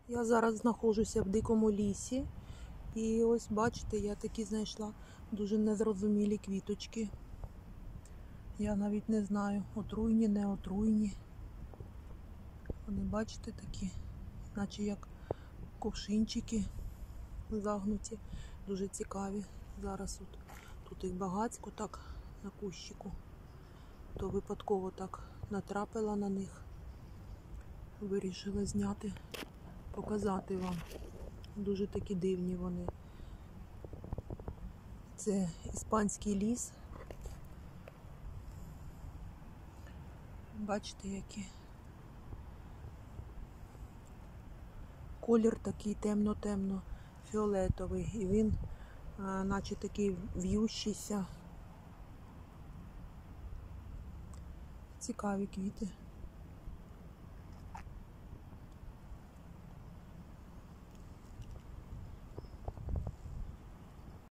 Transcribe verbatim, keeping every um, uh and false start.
Я зараз знаходжуся в дикому лісі. І ось бачите, я такі знайшла дуже незрозумілі квіточки. Я навіть не знаю, отруйні, не отруйні. Вони, бачите, такі, наче як кувшинчики загнуті. Дуже цікаві. Зараз от, тут їх багацько так на кущику. То випадково так натрапила на них. Вирішила зняти, показати вам. Дуже такі дивні вони. Це іспанський ліс. Бачите, які. Колір такий темно-темно фіолетовий. І він а, наче такий в'ющийся. Цікаві квіти.